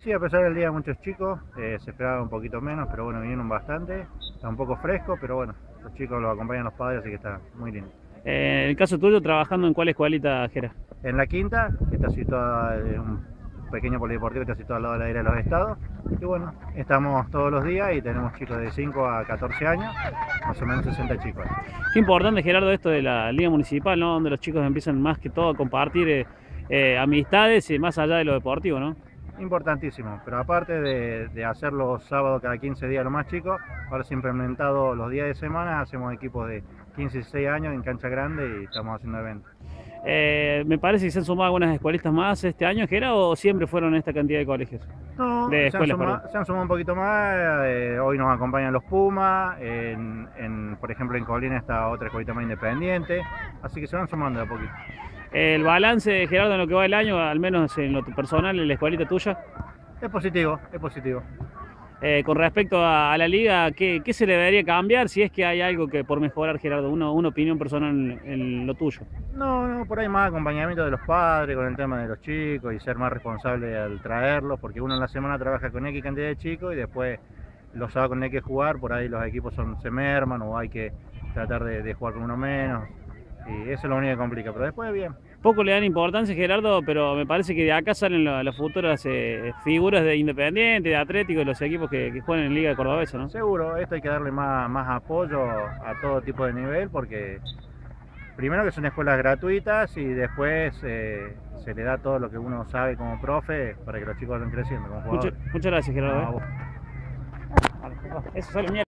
Sí, a pesar del día muchos chicos, se esperaba un poquito menos, pero bueno, vinieron bastante. Está un poco fresco, pero bueno, los chicos los acompañan los padres, así que está muy lindo. En el caso tuyo, ¿trabajando en cuál escuelita, Jera? En la quinta, que está situada en un pequeño polideportivo que está situado al lado de la Aire de los Estados. Y bueno, estamos todos los días y tenemos chicos de 5 a 14 años, más o menos 60 chicos. Qué importante, Gerardo, esto de la liga municipal, ¿no? Donde los chicos empiezan más que todo a compartir amistades más allá de lo deportivo, ¿no? Importantísimo, pero aparte de hacer los sábados cada 15 días lo más chicos, ahora se ha implementado los días de semana, hacemos equipos de 15 y 16 años en cancha grande y estamos haciendo eventos. Me parece que se han sumado algunas escuelistas más este año, Gera, o siempre fueron esta cantidad de colegios, No, de escuelas, perdón. se han sumado un poquito más, hoy nos acompañan los Pumas, por ejemplo en Colina está otra escuelita más independiente, así que se van sumando de a poquito. El balance, Gerardo, en lo que va el año, al menos en lo personal, en la escuelita tuya, Es positivo, es positivo. con respecto a la liga, ¿qué se le debería cambiar si es que hay algo que por mejorar, Gerardo? Una opinión personal en lo tuyo. No, por ahí más acompañamiento de los padres con el tema de los chicos y ser más responsable al traerlos, porque uno en la semana trabaja con X cantidad de chicos y después los sábados con X jugar, por ahí los equipos se merman o hay que tratar de jugar con uno menos. Y eso es lo único que complica, pero después bien. Poco le dan importancia, Gerardo, pero me parece que de acá salen las futuras figuras de Independiente, de Atlético, de los equipos que juegan en Liga Cordobesa, ¿no? Seguro, esto hay que darle más apoyo a todo tipo de nivel, porque primero que son escuelas gratuitas y después se le da todo lo que uno sabe como profe para que los chicos vayan creciendo como jugadores. Muchas gracias, Gerardo. No, Eso sale mierda.